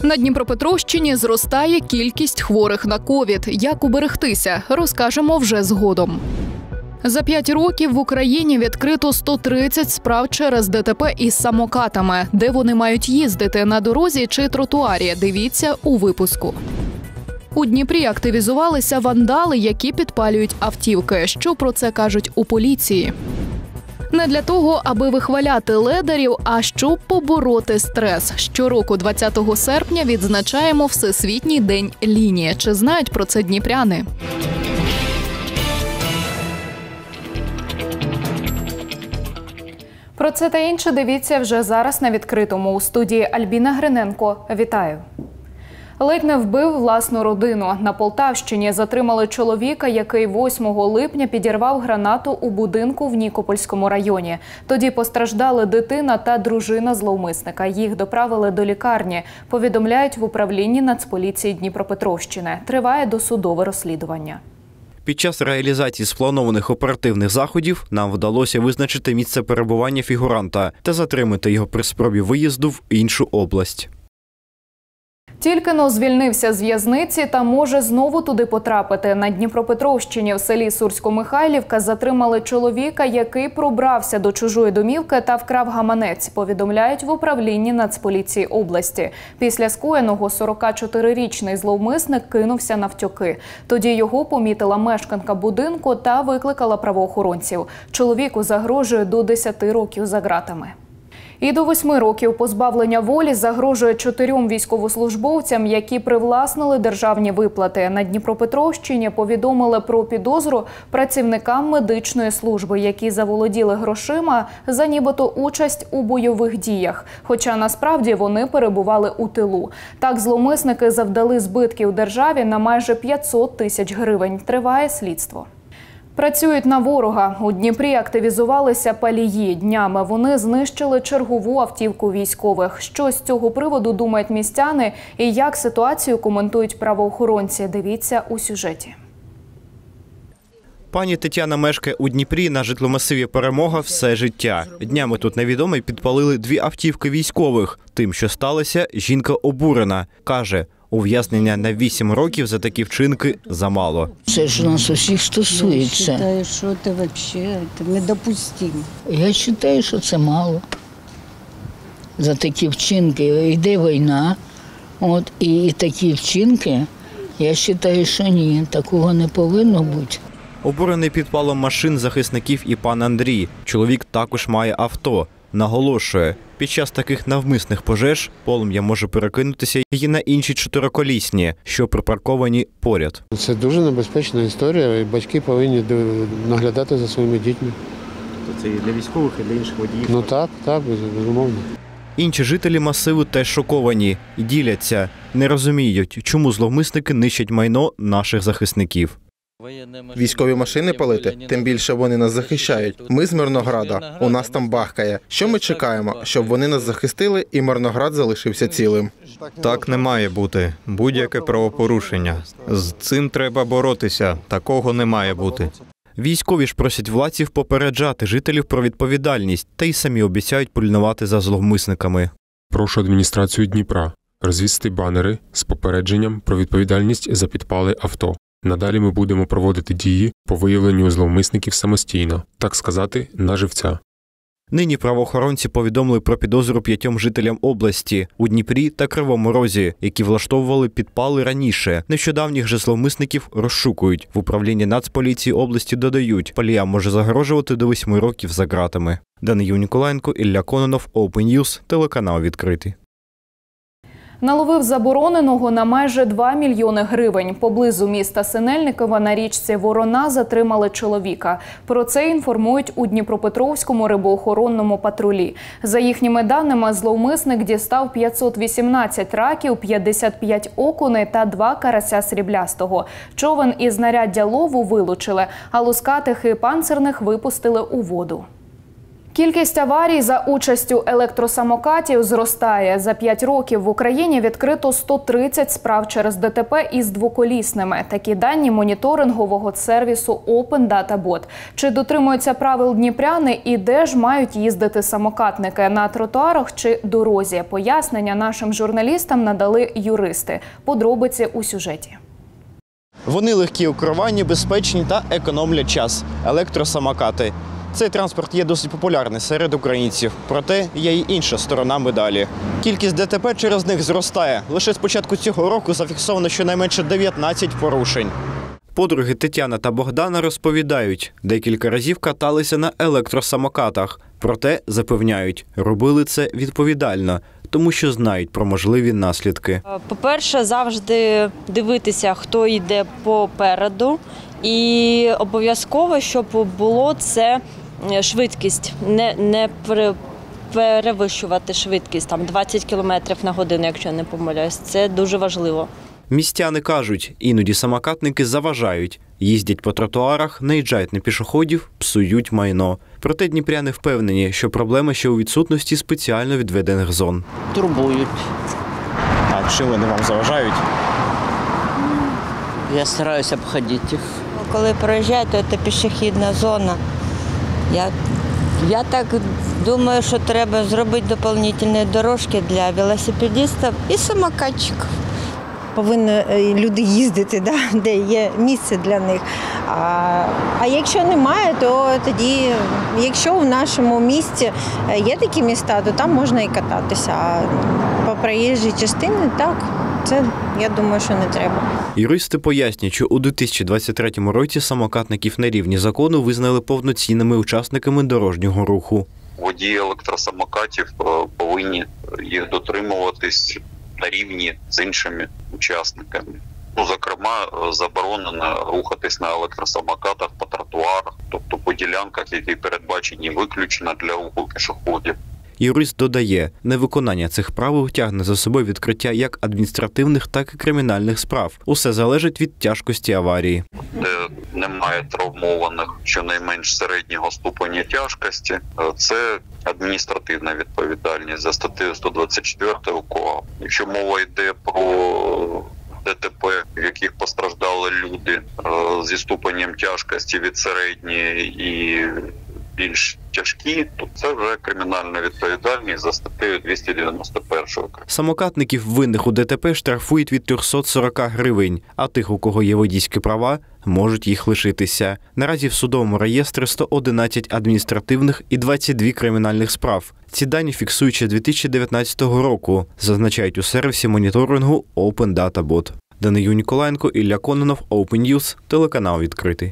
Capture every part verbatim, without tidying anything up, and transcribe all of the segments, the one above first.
На Дніпропетровщині зростає кількість хворих на ковід. Як уберегтися, розкажемо вже згодом. За п'ять років в Україні відкрито сто тридцять справ через ДТП із самокатами. Де вони мають їздити – на дорозі чи тротуарі – дивіться у випуску. У Дніпрі активізувалися вандали, які підпалюють автівки. Що про це кажуть у поліції? Не для того, аби вихваляти ледарів, а щоб побороти стрес. Щороку двадцятого серпня відзначаємо Всесвітній день лінії. Чи знають про це дніпряни? Про це та інше дивіться вже зараз на відкритому. У студії Альбіна Гриненко. Вітаю. Ледь не вбив власну родину. На Полтавщині затримали чоловіка, який восьмого липня підірвав гранату у будинку в Нікопольському районі. Тоді постраждали дитина та дружина зловмисника. Їх доправили до лікарні, повідомляють в управлінні Нацполіції Дніпропетровщини. Триває досудове розслідування. Під час реалізації спланованих оперативних заходів нам вдалося визначити місце перебування фігуранта та затримати його при спробі виїзду в іншу область. Тільки-но звільнився з в'язниці та може знову туди потрапити. На Дніпропетровщині в селі Сурсько-Михайлівка затримали чоловіка, який пробрався до чужої домівки та вкрав гаманець, повідомляють в управлінні Нацполіції області. Після скоєного сорокачотирирічний зловмисник кинувся навтьоки. Тоді його помітила мешканка будинку та викликала правоохоронців. Чоловіку загрожує до десяти років за ґратами. І до восьми років позбавлення волі загрожує чотирьом військовослужбовцям, які привласнили державні виплати. На Дніпропетровщині повідомили про підозру працівникам медичної служби, які заволоділи грошима за нібито участь у бойових діях. Хоча насправді вони перебували у тилу. Так зловмисники завдали збитків державі на майже п'ятсот тисяч гривень. Триває слідство. Працюють на ворога. У Дніпрі активізувалися палії. Днями вони знищили чергову автівку військових. Що з цього приводу думають містяни і як ситуацію коментують правоохоронці? Дивіться у сюжеті. Пані Тетяна мешкає у Дніпрі на житломасиві «Перемога» все життя. Днями тут невідомі підпалили дві автівки військових. Тим, що сталося, жінка обурена. Каже, ув'язнення на вісім років за такі вчинки замало. Це ж нас усіх стосується. Я вважаю, що це взагалі недопустимо. Я вважаю, що це мало. За такі вчинки йде війна, от, і такі вчинки, я вважаю, що ні, такого не повинно бути. Обурений підпалом машин захисників і пан Андрій. Чоловік також має авто. Наголошує, під час таких навмисних пожеж полум'я може перекинутися і на інші чотириколісні, що припарковані поряд. Це дуже небезпечна історія, і батьки повинні наглядати за своїми дітьми. Це і для військових, і для інших водіїв? Ну так, так, безумовно. Інші жителі масиву теж шоковані і діляться, не розуміють, чому зловмисники нищать майно наших захисників. Військові машини палити, тим більше вони нас захищають. Ми з Мирнограда, у нас там бахкає. Що ми чекаємо? Щоб вони нас захистили і Мирноград залишився цілим. Так не має бути. Будь-яке правопорушення. З цим треба боротися. Такого не має бути. Військові ж просять владців попереджати жителів про відповідальність та й самі обіцяють пильнувати за зловмисниками. Прошу адміністрацію Дніпра розвісити банери з попередженням про відповідальність за підпали авто. Надалі ми будемо проводити дії по виявленню зловмисників самостійно, так сказати, на живця. Нині правоохоронці повідомили про підозру п'ятьом жителям області у Дніпрі та Кривому Розі, які влаштовували підпали раніше. Нещодавніх же зловмисників розшукують. В управлінні Нацполіції області додають, паліям може загрожувати до восьми років за ґратами. Даниїл Ніколаєнко, Ілля Кононов, Open News, телеканал відкритий. Наловив забороненого на майже два мільйони гривень. Поблизу міста Синельниково на річці Ворона затримали чоловіка. Про це інформують у Дніпропетровському рибоохоронному патрулі. За їхніми даними, зловмисник дістав п'ятсот вісімнадцять раків, п'ятдесят п'ять окуней та два карася сріблястого. Човен і знаряддя лову вилучили, а лускатих і панцирних випустили у воду. Кількість аварій за участю електросамокатів зростає. За п'ять років в Україні відкрито сто тридцять справ через ДТП із двоколісними. Такі дані моніторингового сервісу Open Data Bot. Чи дотримуються правил дніпряни і де ж мають їздити самокатники – на тротуарах чи дорозі? Пояснення нашим журналістам надали юристи. Подробиці у сюжеті. Вони легкі у керуванні, безпечні та економлять час. Електросамокати. Цей транспорт є досить популярний серед українців. Проте є й інша сторона медалі. Кількість ДТП через них зростає. Лише з початку цього року зафіксовано щонайменше дев'ятнадцять порушень. Подруги Тетяна та Богдана розповідають, декілька разів каталися на електросамокатах. Проте, запевняють, робили це відповідально, тому що знають про можливі наслідки. По-перше, завжди дивитися, хто йде попереду. І обов'язково, щоб було це швидкість, не, не перевищувати швидкість, там двадцять кілометрів на годину, якщо не помиляюсь. Це дуже важливо. Містяни кажуть, іноді самокатники заважають. Їздять по тротуарах, наїжджають на пішоходів, псують майно. Проте дніпряни впевнені, що проблема ще у відсутності спеціально відведених зон. Турбують. А чим вони вам заважають? Я стараюся обходити їх. Коли проїжджаю, то це пішохідна зона. Я, я так думаю, що треба зробити доповнительні дорожки для велосипедистів і самокатчиків. Повинні люди їздити, да, де є місце для них. А, а якщо немає, то тоді, якщо в нашому місті є такі міста, то там можна і кататися. А по проїжджій частині так. Це, я думаю, що не треба. Юристи пояснюють, що у дві тисячі двадцять третьому році самокатників на рівні закону визнали повноцінними учасниками дорожнього руху. Водії електросамокатів повинні їх дотримуватись на рівні з іншими учасниками. Ну, зокрема, заборонено рухатись на електросамокатах по тротуарах, тобто по ділянках, які передбачені виключно для руху пішоходів. Юрист додає, невиконання цих правил тягне за собою відкриття як адміністративних, так і кримінальних справ. Усе залежить від тяжкості аварії. Де немає травмованих щонайменш середнього ступеня тяжкості, це адміністративна відповідальність за статтею сто двадцять чотири КУАП. Якщо мова йде про ДТП, в яких постраждали люди зі ступенем тяжкості від середньої і більш тяжкі, то це вже кримінальна відповідальність за статтею двісті дев'яносто один. Самокатників винних у ДТП штрафують від триста сорок гривень, а тих, у кого є водійські права, можуть їх лишитися. Наразі в судовому реєстрі сто одинадцять адміністративних і двадцять дві кримінальних справ. Ці дані фіксують ще дві тисячі дев'ятнадцятого року, зазначають у сервісі моніторингу Open Data Bot. Данию Ніколаєнко, Ілля Кононов, Open News, телеканал відкритий.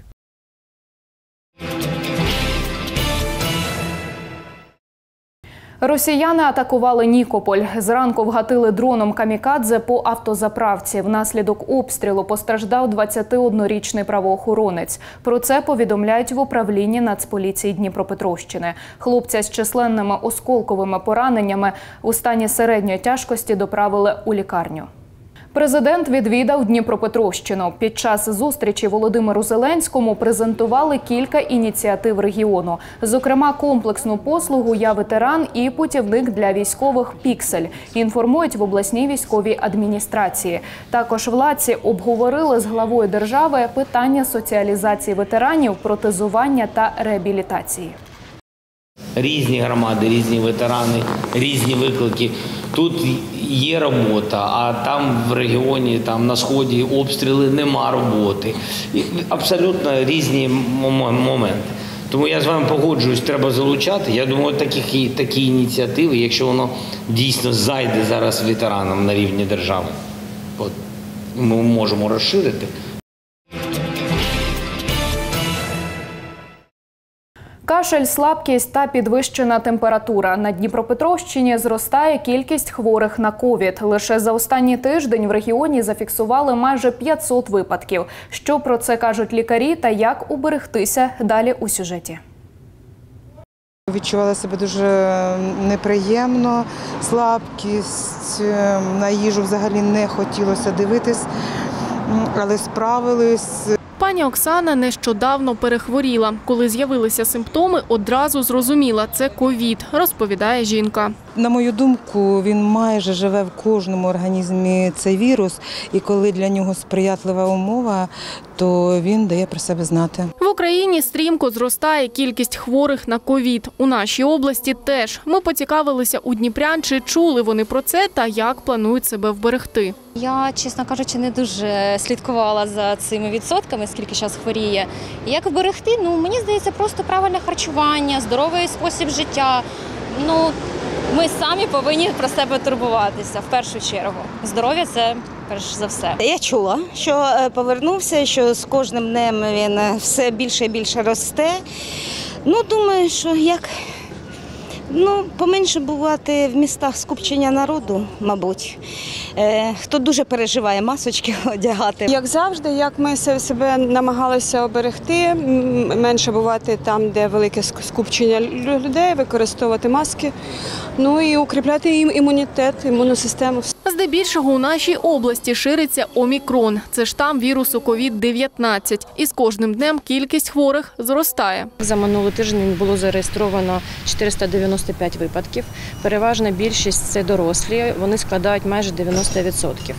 Росіяни атакували Нікополь. Зранку вгатили дроном камікадзе по автозаправці. Внаслідок обстрілу постраждав двадцятиоднорічний правоохоронець. Про це повідомляють в управлінні Нацполіції Дніпропетровщини. Хлопця з численними осколковими пораненнями у стані середньої тяжкості доправили у лікарню. Президент відвідав Дніпропетровщину. Під час зустрічі Володимиру Зеленському презентували кілька ініціатив регіону. Зокрема, комплексну послугу «Я ветеран» і путівник для військових «Піксель», інформують в обласній військовій адміністрації. Також владці обговорили з главою держави питання соціалізації ветеранів, протезування та реабілітації. Різні громади, різні ветерани, різні виклики. Тут є робота, а там в регіоні, там на Сході обстріли, нема роботи. Абсолютно різні моменти. Тому я з вами погоджуюсь, треба залучати. Я думаю, такі, такі ініціативи, якщо воно дійсно зайде зараз ветеранам на рівні держави, от, ми можемо розширити. Кашель, слабкість та підвищена температура. На Дніпропетровщині зростає кількість хворих на ковід. Лише за останній тиждень в регіоні зафіксували майже п'ятсот випадків. Що про це кажуть лікарі та як уберегтися – далі у сюжеті. Відчувала себе дуже неприємно, слабкість, на їжу взагалі не хотілося дивитись, але справились. Пані Пані Оксана нещодавно перехворіла. Коли з'явилися симптоми, одразу зрозуміла – це ковід, розповідає жінка. На мою думку, він майже живе в кожному організмі, цей вірус, і коли для нього сприятлива умова, то він дає про себе знати. В Україні стрімко зростає кількість хворих на ковід. У нашій області теж. Ми поцікавилися у дніпрян, чи чули вони про це та як планують себе вберегти. Я, чесно кажучи, не дуже слідкувала за цими відсотками, скільки зараз хворіє. Як вберегти? Ну, мені здається, просто правильне харчування, здоровий спосіб життя. Ну, ми самі повинні про себе турбуватися в першу чергу. Здоров'я – це перш за все. Я чула, що повернувся, що з кожним днем він все більше і більше росте. Ну, думаю, що як ну, поменше бувати в містах скупчення народу, мабуть. Хто дуже переживає, масочки одягати. Як завжди, як ми себе намагалися оберегти, менше бувати там, де велике скупчення людей, використовувати маски, ну і укріпляти імунітет, імунну систему. Здебільшого у нашій області шириться омікрон. Це штам вірусу ковід дев'ятнадцять. І з кожним днем кількість хворих зростає. За минулий тиждень було зареєстровано чотириста дев'яносто п'ять випадків. Переважна більшість – це дорослі, вони складають майже дев'яносто відсотків.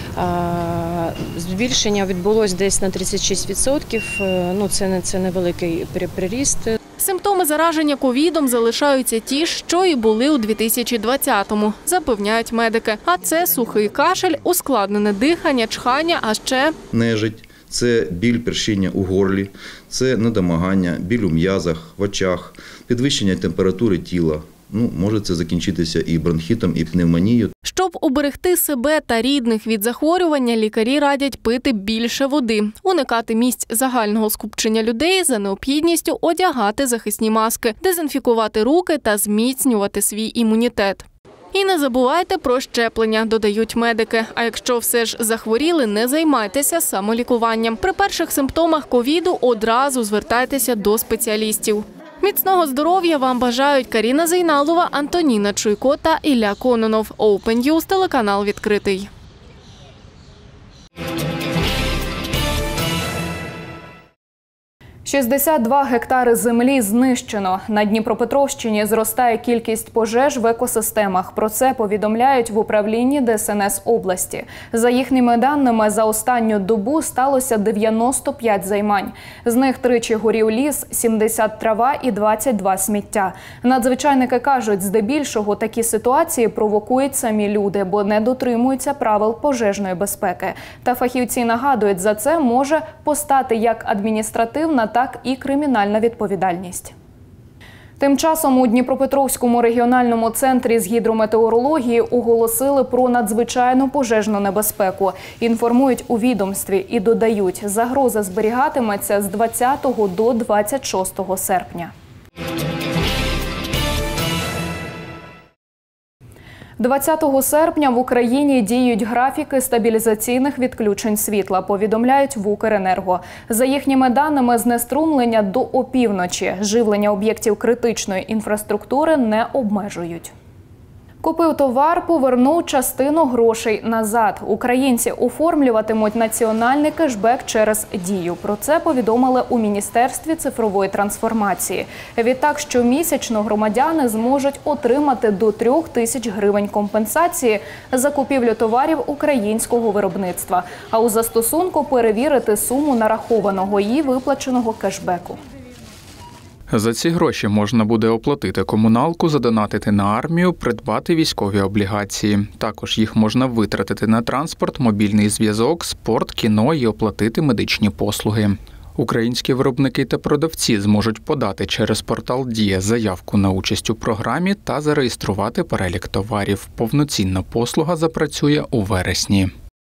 Збільшення відбулось десь на тридцять шість відсотків, ну це, не, це невеликий приріст. Симптоми зараження ковідом залишаються ті, що і були у дві тисячі двадцятому, запевняють медики. А це сухий кашель, ускладнене дихання, чхання, а ще… Нежить – це біль, першіння у горлі, це недомагання, біль у м'язах, в очах, підвищення температури тіла. Ну, може це закінчитися і бронхітом, і пневмонією. Щоб уберегти себе та рідних від захворювання, лікарі радять пити більше води, уникати місць загального скупчення людей, за необхідністю одягати захисні маски, дезінфікувати руки та зміцнювати свій імунітет. І не забувайте про щеплення, додають медики. А якщо все ж захворіли, не займайтеся самолікуванням. При перших симптомах ковіду одразу звертайтеся до спеціалістів. Міцного здоров'я вам бажають Каріна Зейналова, Антоніна Чуйко та Ілля Кононов. Open News, телеканал відкритий. шістдесят два гектари землі знищено. На Дніпропетровщині зростає кількість пожеж в екосистемах. Про це повідомляють в управлінні Де Ес Ен Ес області. За їхніми даними, за останню добу сталося дев'яносто п'ять займань. З них тричі горів ліс, сімдесят трава і двадцять два сміття. Надзвичайники кажуть, здебільшого такі ситуації провокують самі люди, бо не дотримуються правил пожежної безпеки. Та фахівці нагадують, за це може постати як адміністративна, так і кримінальна відповідальність. Тим часом у Дніпропетровському регіональному центрі з гідрометеорології оголосили про надзвичайну пожежну небезпеку. Інформують у відомстві і додають, загроза зберігатиметься з двадцятого до двадцять шостого серпня. двадцятого серпня в Україні діють графіки стабілізаційних відключень світла, повідомляють в Укренерго. За їхніми даними, знеструмлення до опівночі. Живлення об'єктів критичної інфраструктури не обмежують. Купив товар, повернув частину грошей назад. Українці оформлюватимуть національний кешбек через Дію. Про це повідомили у Міністерстві цифрової трансформації. Відтак, щомісячно громадяни зможуть отримати до трьох тисяч гривень компенсації за купівлю товарів українського виробництва, а у застосунку перевірити суму нарахованого і виплаченого кешбеку. За ці гроші можна буде оплатити комуналку, задонатити на армію, придбати військові облігації. Також їх можна витратити на транспорт, мобільний зв'язок, спорт, кіно і оплатити медичні послуги. Українські виробники та продавці зможуть подати через портал «Дія» заявку на участь у програмі та зареєструвати перелік товарів. Повноцінна послуга запрацює у вересні.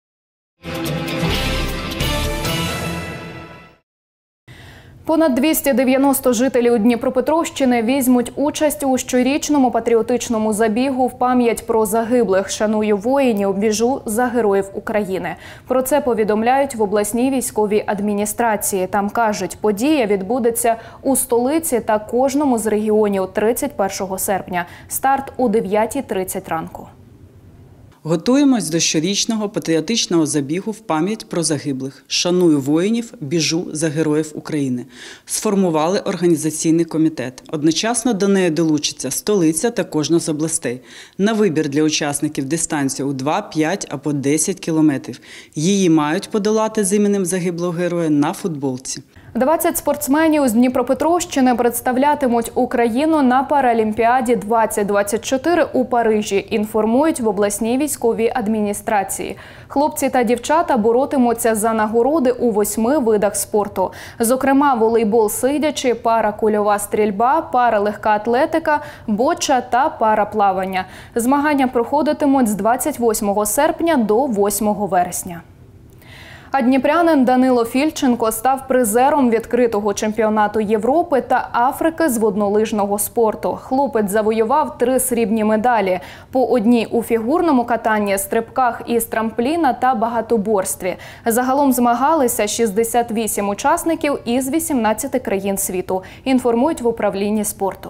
Понад двісті дев'яносто жителів Дніпропетровщини візьмуть участь у щорічному патріотичному забігу в пам'ять про загиблих. «Шаную воїнів, біжу за героїв України». Про це повідомляють в обласній військовій адміністрації. Там кажуть, подія відбудеться у столиці та кожному з регіонів тридцять першого серпня. Старт у дев'ятій тридцять ранку. Готуємось до щорічного патріотичного забігу в пам'ять про загиблих. Шаную воїнів, біжу за героїв України. Сформували організаційний комітет. Одночасно до неї долучиться столиця та кожна з областей. На вибір для учасників дистанція у два, п'ять або десять кілометрів. Її мають подолати з іменем загиблого героя на футболці. двадцять спортсменів з Дніпропетровщини представлятимуть Україну на Паралімпіаді двадцять двадцять чотири у Парижі, інформують в обласній військовій адміністрації. Хлопці та дівчата боротимуться за нагороди у восьми видах спорту. Зокрема, волейбол сидячи, паракульова стрільба, паралегка атлетика, боча та параплавання. Змагання проходитимуть з двадцять восьмого серпня до восьмого вересня. А дніпрянин Данило Фільченко став призером відкритого чемпіонату Європи та Африки з воднолижного спорту. Хлопець завоював три срібні медалі – по одній у фігурному катанні, стрибках із трампліна та багатоборстві. Загалом змагалися шістдесят вісім учасників із вісімнадцяти країн світу, інформують в управлінні спорту.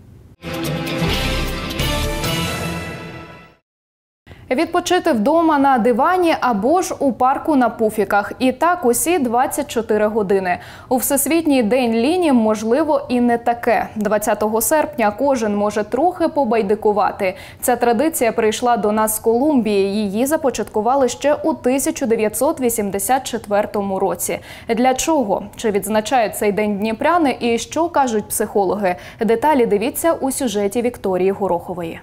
Відпочити вдома на дивані або ж у парку на пуфіках. І так усі двадцять чотири години. У Всесвітній день ліні можливо і не таке. двадцятого серпня кожен може трохи побайдикувати. Ця традиція прийшла до нас з Колумбії. Її започаткували ще у тисяча дев'ятсот вісімдесят четвертому році. Для чого? Чи відзначають цей день дніпряни і що кажуть психологи? Деталі дивіться у сюжеті Вікторії Горохової.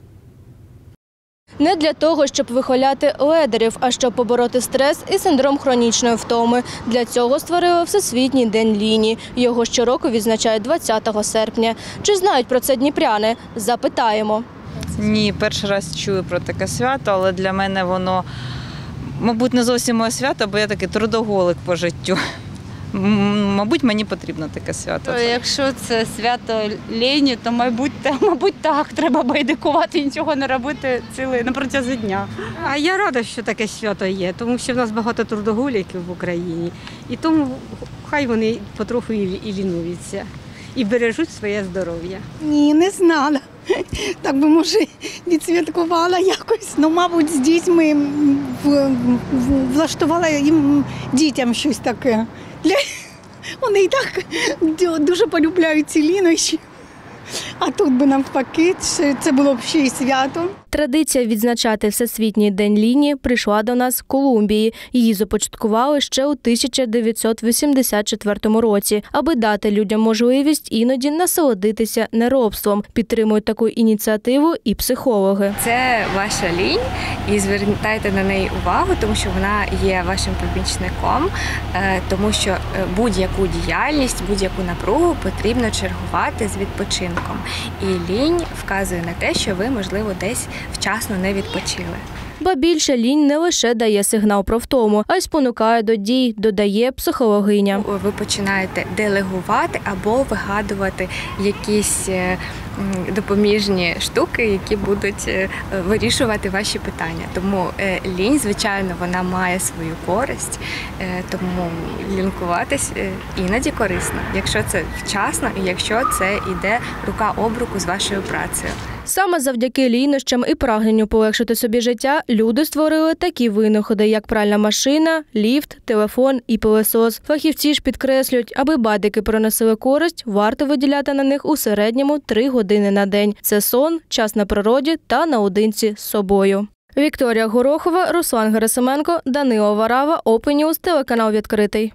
Не для того, щоб вихваляти ледерів, а щоб побороти стрес і синдром хронічної втоми. Для цього створили Всесвітній день ліні. Його щороку відзначають двадцятого серпня. Чи знають про це дніпряни? Запитаємо. Ні, перший раз чую про таке свято, але для мене воно, мабуть, не зовсім моє свято, бо я такий трудоголик по життю. Мабуть, мені потрібно таке свято. Якщо це свято лені, то, мабуть, мабуть, так, треба байдикувати, нічого не робити цілий на протязі дня. А я рада, що таке свято є, тому що в нас багато трудоголіків в Україні. І тому хай вони потроху і лінуються, і бережуть своє здоров'я. Ні, не знала. Так би, може, відсвяткувала якось. Ну, мабуть, з дітьми влаштувала їм дітям щось таке. Для... Вони і так дуже полюбляють ці лінощі. А тут би навпаки, це було б ще й свято. Традиція відзначати Всесвітній день ліні прийшла до нас з Колумбії. Її започаткували ще у тисяча дев'ятсот вісімдесят четвертому році, аби дати людям можливість іноді насолодитися неробством. Підтримують таку ініціативу і психологи. Це ваша лінь, і звертайте на неї увагу, тому що вона є вашим помічником, тому що будь-яку діяльність, будь-яку напругу потрібно чергувати з відпочинком. І лінь вказує на те, що ви, можливо, десь вчасно не відпочили. Ба більше, лінь не лише дає сигнал про втому, а й спонукає до дій, додає психологиня. Ви починаєте делегувати або вигадувати якісь допоміжні штуки, які будуть вирішувати ваші питання. Тому лінь, звичайно, вона має свою користь, тому лінкуватись іноді корисно, якщо це вчасно і якщо це йде рука об руку з вашою працею. Саме завдяки лінощам і прагненню полегшити собі життя люди створили такі винаходи, як пральна машина, ліфт, телефон і пилосос. Фахівці ж підкреслюють, аби байдики приносили користь, варто виділяти на них у середньому три години на день. Це сон, час на природі та наодинці з собою. Вікторія Горохова, Руслан Герасименко, Данило Варава, Open News, телеканал «Відкритий».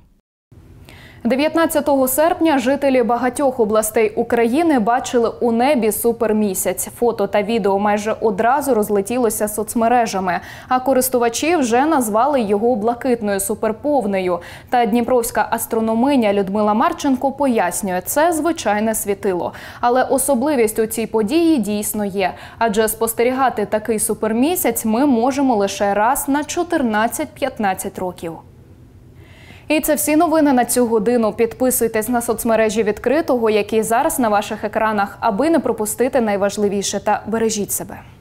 дев'ятнадцятого серпня жителі багатьох областей України бачили у небі супермісяць. Фото та відео майже одразу розлетілося соцмережами, а користувачі вже назвали його блакитною суперповнею. Та дніпровська астрономиня Людмила Марченко пояснює, це звичайне світило. Але особливість у цій події дійсно є, адже спостерігати такий супермісяць ми можемо лише раз на чотирнадцять-п'ятнадцять років. І це всі новини на цю годину. Підписуйтесь на соцмережі «Відкритого», які зараз на ваших екранах, аби не пропустити найважливіше, та бережіть себе.